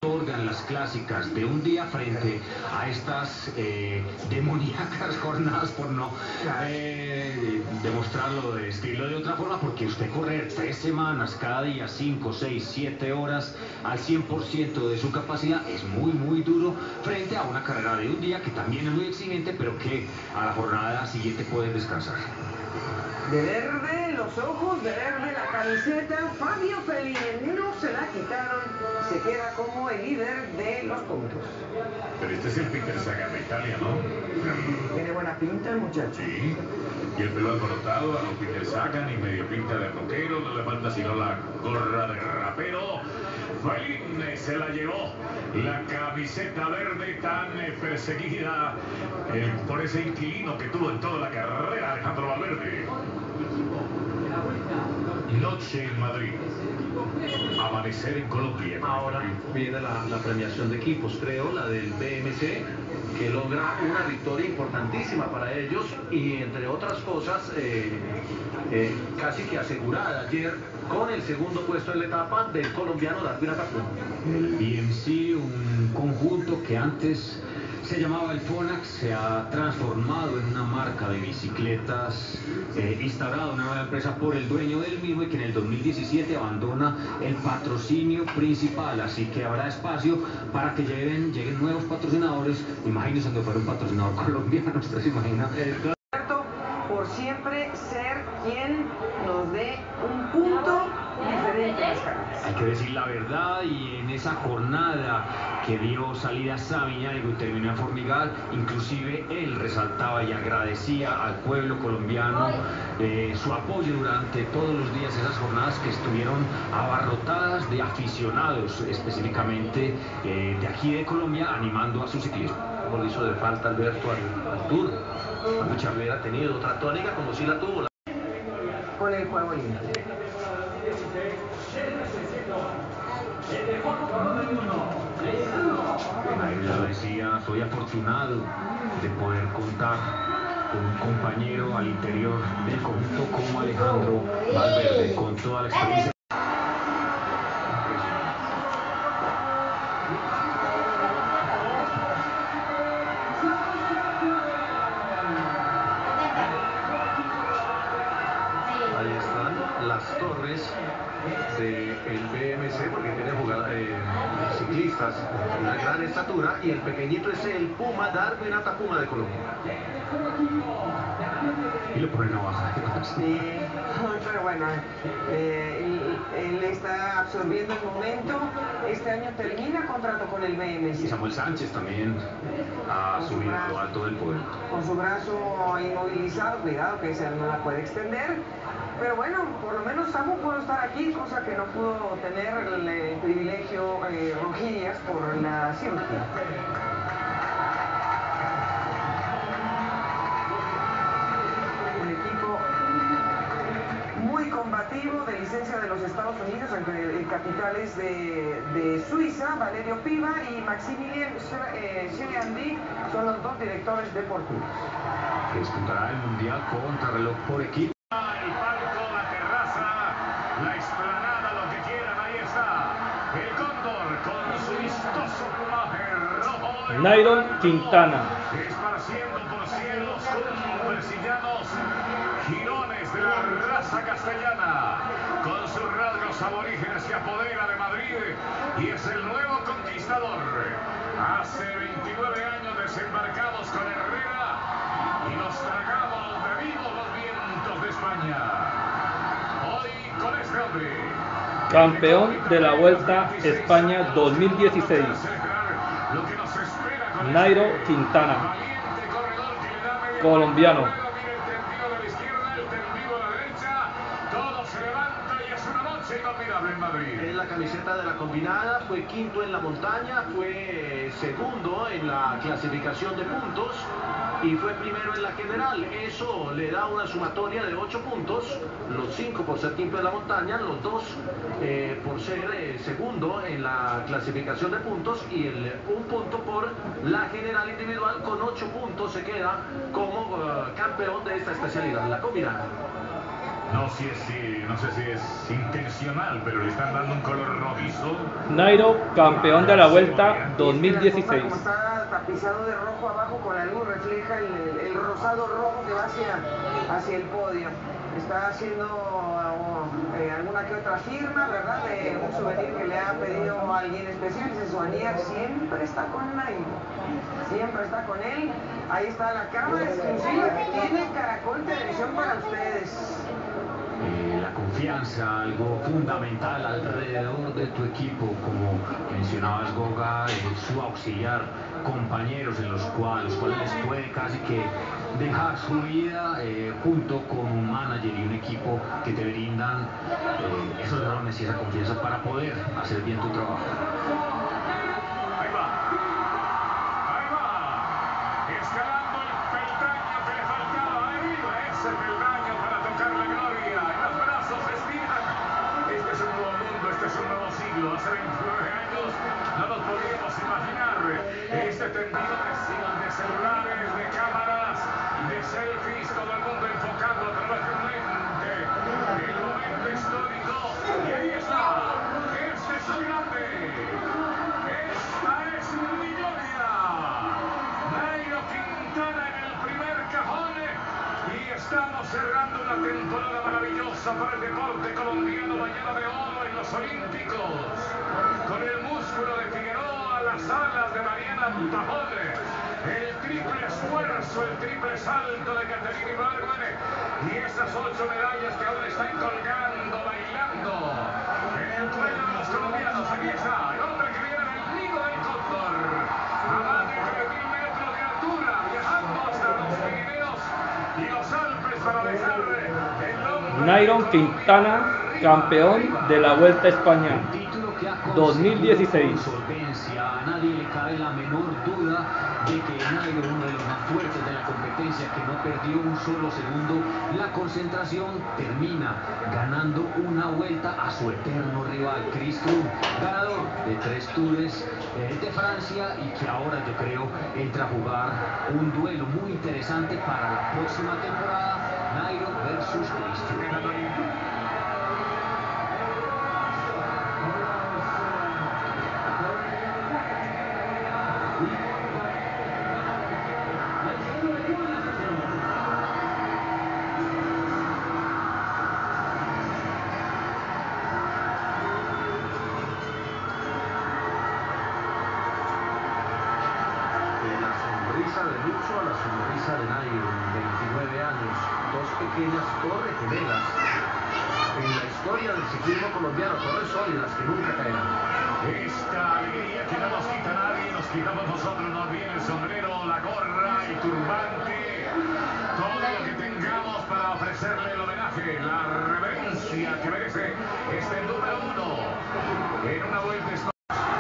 otorgan las clásicas de un día frente a estas demoníacas jornadas, por no demostrarlo, de estilo de otra forma, porque usted correr 3 semanas cada día, 5, 6, 7 horas al 100% de su capacidad es muy duro frente a una carrera de un día que también es muy exigente, pero que a la jornada siguiente puede descansar. De verde los ojos, de verde la camiseta, Fabio Fellini no se la quitaron, se queda como el líder de los puntos. Pero este es el Peter Sagan de Italia, ¿no? Tiene buena pinta el muchacho. Sí, y el pelo alborotado a los Peter Sagan y medio pinta de rockero, no le falta sino la gorra de rapero. Fellini se la llevó, la camiseta verde tan perseguida por ese inquilino que tuvo en toda la carrera, Alejandro Valverde. Noche en Madrid, amanecer en Colombia. Ahora viene la premiación de equipos, creo, la del BMC, que logra una victoria importantísima para ellos y, entre otras cosas, casi que asegurada ayer con el segundo puesto en la etapa del colombiano Darwin Atapuma. El BMC, un conjunto que antes se llamaba el Fonax, se ha transformado en una marca de bicicletas, instaurada una nueva empresa por el dueño del mismo, y que en el 2017 abandona el patrocinio principal, así que habrá espacio para que lleguen nuevos patrocinadores. Imagínense que fuera un patrocinador colombiano, ¿usted se imagina? Por siempre ser quien nos dé un punto diferente a las carreras. Hay que decir la verdad, y en esa jornada que dio salida a Sabiñánigo y terminó en Formigal, inclusive él resaltaba y agradecía al pueblo colombiano su apoyo durante todos los días, esas jornadas que estuvieron abarrotadas de aficionados, específicamente de aquí de Colombia, animando a su ciclismo. Como le hizo de falta Alberto al Tour. Mucha hubiera tenido otra tónica como si la tuvo. Con el juego limpio. Yo decía, soy afortunado de poder contar con un compañero al interior del conjunto como Alejandro Valverde, con toda la experiencia. Ahí están las torres del BMC, porque tiene ciclistas de una gran estatura, y el pequeñito es el Puma, Darwin Atapuma de Colombia. Y lo ponen a bajar. Sí, pero bueno, él está absorbiendo el momento. Este año termina contrato con el BMC. Y Samuel Sánchez también ha subido a lo alto del podio. Con su brazo inmovilizado, cuidado que ese no la puede extender. Pero bueno, por lo menos Samu pudo estar aquí, cosa que no pudo tener el privilegio Rojillas por la cirugía. Un equipo muy combativo, de licencia de los Estados Unidos, aunque el capital es de Suiza. Valerio Piva y Maximilien Cheliandi son los dos directores deportivos. Que disputará el Mundial contrarreloj por equipo. El palco, la terraza, la explanada, lo que quieran, ahí está. El cóndor con su vistoso plumaje rojo. Nairo Quintana. Esparciendo por cielos, cumbres y llanos, jirones de la raza castellana. Con sus rasgos aborígenes se apodera de Madrid y es el nuevo conquistador. Hace 29 años desembarcamos con Herrera y nos tragamos de vivos los vientos de España. Hoy con este hombre, Campeón de la Vuelta España 2016. Nairo Quintana, colombiano. En la camiseta de la combinada fue quinto en la montaña, fue segundo en la clasificación de puntos y fue primero en la general. Eso le da una sumatoria de 8 puntos, los 5 por ser quinto en la montaña, los 2 por ser segundo en la clasificación de puntos, y el 1 punto por la general individual. Con 8 puntos se queda como campeón de esta especialidad, la combinada. No sé si es intencional, pero le están dando un color rojizo. Nairo, campeón de la Vuelta Como 2016. está tapizado de rojo abajo, con la luz refleja el rosado rojo que va hacia el podio. Está haciendo alguna que otra firma, ¿verdad? De un souvenir que le ha pedido a alguien especial. Ese souvenir siempre está con Nairo. Siempre está con él. Ahí está la cámara exclusiva que tiene Caracol Televisión para ustedes. La confianza, algo fundamental alrededor de tu equipo, como mencionabas, Goga, su auxiliar, compañeros en los cuales les puede casi que dejar su vida junto con un manager y un equipo que te brindan esos galones y esa confianza para poder hacer bien tu trabajo. Ahí va, escalando el peldaño que le faltaba arriba, ese peldaño para tocar la gloria, y los brazos se estiran. Este es un nuevo mundo, este es un nuevo siglo. Hace 29 años no nos podíamos imaginar este tendido de celulares, de cámaras, de selfies, todo el mundo enfocando a través de un lente. El momento histórico, y ahí está. Este es el grande. Esta es mi gloria. Nairo Quintana en el primer cajón. Y estamos cerrando una temporada maravillosa para el deporte colombiano, bañado de oro en los Olímpicos. Con el músculo de Figueroa, las alas de Mariana Pajón, el triple esfuerzo, el triple salto de Caterina Ibargüen y esas 8 medallas que aún están colgando, bailando en el cuello de los colombianos. Aquí está el hombre que viene del nido del cóndor, a más de 3.000 metros de altura, viajando hasta los Pirineos y los Alpes para dejar el nombre. Nairo Quintana, campeón de la Vuelta a España 2016. A nadie le cabe la menor duda de que Nairo, uno de los más fuertes de la competencia, que no perdió un solo segundo la concentración, termina ganando una vuelta a su eterno rival, Chris Froome, ganador de 3 Tours de Francia, y que ahora yo creo entra a jugar un duelo muy interesante para la próxima temporada, Nairo versus Chris Froome. De Lucho a la sonrisa de Nairo, 29 años, 2 pequeñas torres gemelas en la historia del ciclismo colombiano, torres sólidas que nunca caerán. Esta alegría que no nos quita nadie, nos quitamos nosotros, nos viene el sombrero, la gorra, el turbante, todo lo que tengamos para ofrecerle el homenaje, la reverencia que merece este número 1 en una vuelta histórica.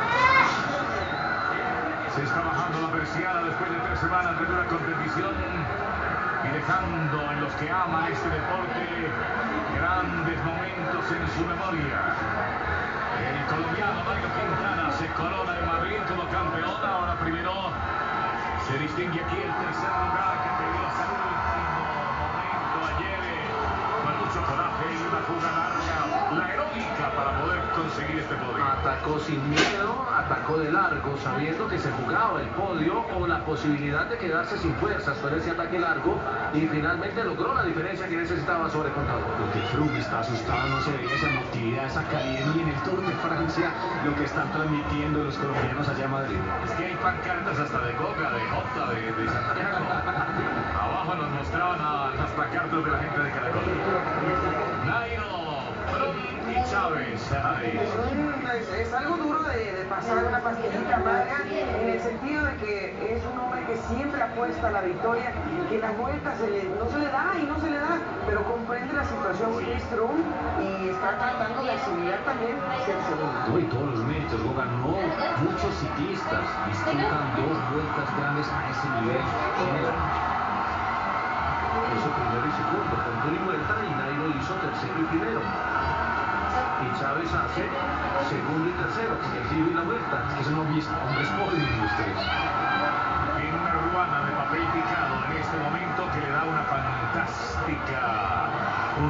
Se está bajando la persiana después de 3 semanas de dura competición y dejando en los que aman este deporte grandes momentos en su memoria. El colombiano Nairo Quintana se corona en Madrid como campeón. Ahora primero se distingue aquí el tercer lugar que perdió hasta el último momento ayer con mucho coraje y una fuga larga, la heroica, para poder conseguir este podio. Atacó sin miedo, atacó de largo, sabiendo que se jugaba el podio o la posibilidad de quedarse sin fuerzas con ese ataque largo, y finalmente logró la diferencia que necesitaba sobre Contador. Lo que Froome está asustado, no se veía esa emotividad, esa calidez ni en el Tour de Francia, lo que están transmitiendo los colombianos allá en Madrid. Es que hay pancartas hasta de Goga, de Jota, de Santiago. Abajo nos mostraban las pancartas de la gente de Caracol. Nairo, Froome y Chávez. Es algo duro de pasar una pastillita amarga, en el sentido de que es un hombre que siempre apuesta a la victoria, que la vuelta no se le da, pero comprende la situación Chris Froome y está tratando de asimilar también ser segundo. Y todos los méritos, Goga, no muchos ciclistas disputan 2 vueltas grandes a ese nivel en el año. Hizo primero y segundo con Tour y Vuelta, y Nairo hizo tercero y primero. Y Chávez hace segundo y tercero, el Giro y la Vuelta. Es que son hombres podios los 3. En una ruana de papel picado en este momento que le da un fantástico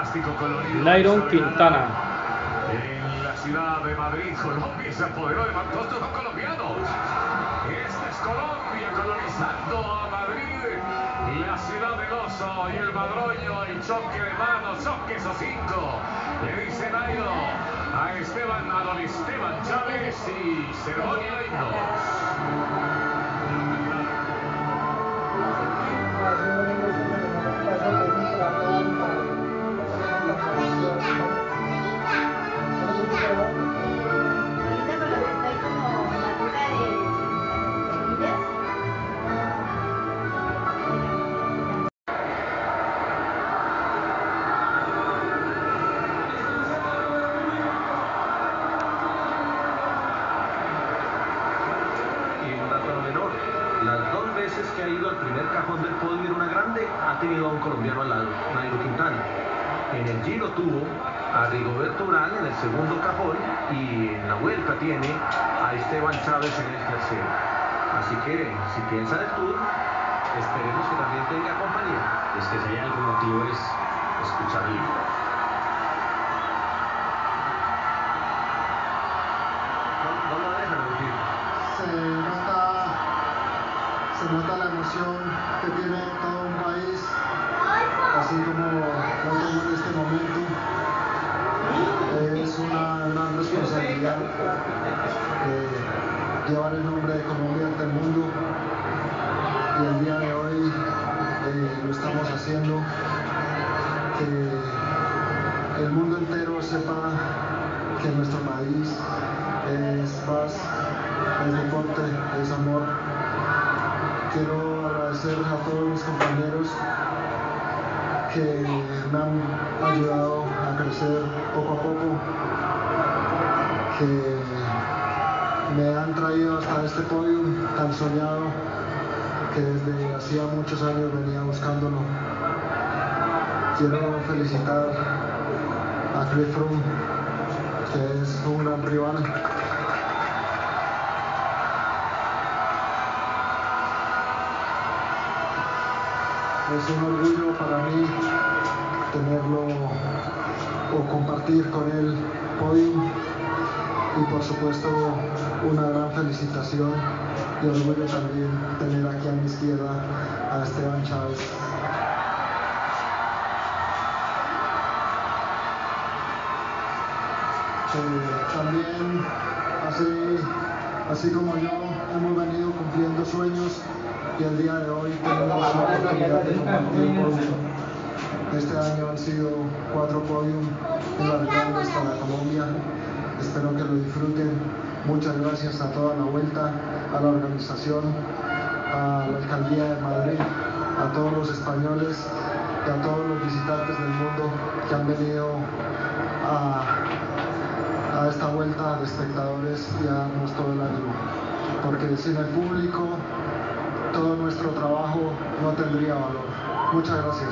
plástico colorido. Nairo Quintana. En la ciudad de Madrid, Colombia se apoderó de todos los colombianos. Esta es Colombia colonizando a Madrid, la ciudad del oso y el madroño, el choque de manos, choque esos 5. Le dice Nairo a don Esteban Chávez y ceremonia de himnos. Las 2 veces que ha ido al primer cajón del podio en una grande, ha tenido a un colombiano al lado, Nairo Quintana. En el Giro tuvo a Rigoberto Urán en el segundo cajón y en la Vuelta tiene a Esteban Chávez en el tercero. Así que, si piensa en el Tour, esperemos que también tenga compañía. Es que si hay algún motivo es escucharle. No lo dejan mentir. Se nota la emoción que tiene todo un país, así como lo tengo en este momento. Es una gran responsabilidad llevar el nombre de Colombia ante el mundo, y el día de hoy lo estamos haciendo. Que el mundo entero sepa que nuestro país es paz, es deporte, es amor. Quiero agradecer a todos mis compañeros que me han ayudado a crecer poco a poco, que me han traído hasta este podio tan soñado, que desde hacía muchos años venía buscándolo. Quiero felicitar a Chris Froome, que es un gran rival. Es un orgullo para mí tenerlo o compartir con él podium, y por supuesto una gran felicitación y orgullo también tener aquí a mi izquierda a Esteban Chávez. También así como yo hemos venido cumpliendo sueños, y el día de hoy tenemos la oportunidad de compartir un podium. Este año han sido 4 podium en las grandes para Colombia. Espero que lo disfruten. Muchas gracias a toda la Vuelta, a la organización, a la Alcaldía de Madrid, a todos los españoles y a todos los visitantes del mundo que han venido a esta Vuelta de espectadores y a darnos todo el ánimo. Porque sin el público, todo nuestro trabajo no tendría valor. Muchas gracias.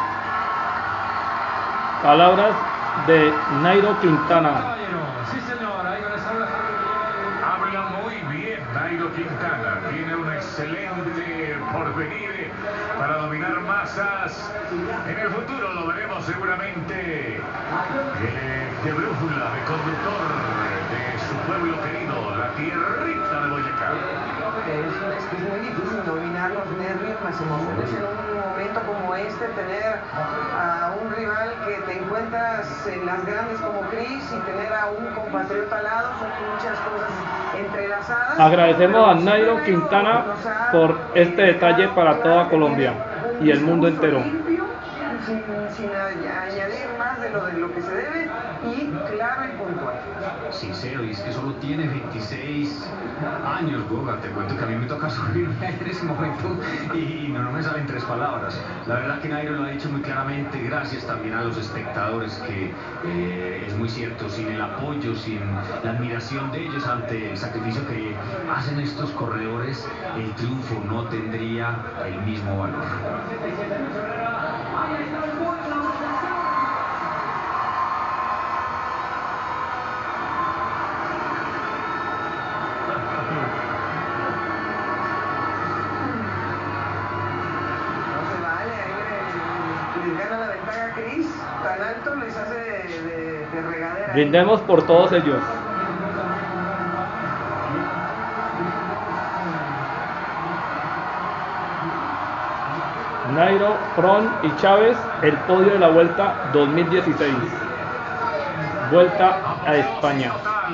Palabras de Nairo Quintana. Sí, señor, ahí habla muy bien Nairo Quintana. Tiene un excelente porvenir para dominar masas. En el futuro lo veremos seguramente de brújula, de conductor de su pueblo querido, la tierrita de Boyacá. Es muy difícil dominar los nervios, las emociones en un momento como este, tener a un rival que te encuentras en las grandes como Chris y tener a un compatriota al lado, son muchas cosas entrelazadas. Agradecemos a Nairo Quintana por este detalle para toda Colombia y el mundo entero. Sin añadir más de lo que se debe, y claro y puntual. Sincero, y es que solo tiene 26 años, Goga. Te cuento que a mí me toca subirme en ese momento y no me salen 3 palabras. La verdad que Nairo lo ha dicho muy claramente, gracias también a los espectadores, que es muy cierto, sin el apoyo, sin la admiración de ellos ante el sacrificio que hacen estos corredores, el triunfo no tendría el mismo valor. No se vale, ahí les gana la ventaja Cris tan alto les hace de regadera. Brindemos por todos ellos. Nairo, Fron y Chávez, el podio de la Vuelta 2016. Vuelta a España.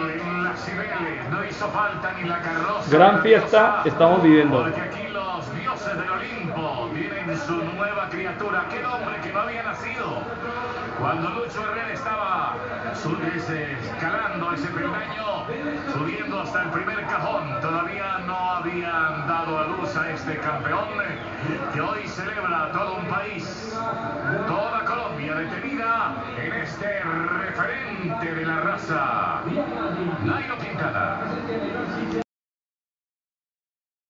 Gran fiesta estamos viviendo. Porque aquí los dioses del Olimpo tienen su nueva criatura. Aquel hombre que no había nacido cuando Lucho Herrera estaba escalando ese peldaño, subiendo hasta el primer cajón. Todavía no habían dado a luz a este campeón que hoy celebra todo un país, toda Colombia detenida en este referente de la raza, Nairo Quintana.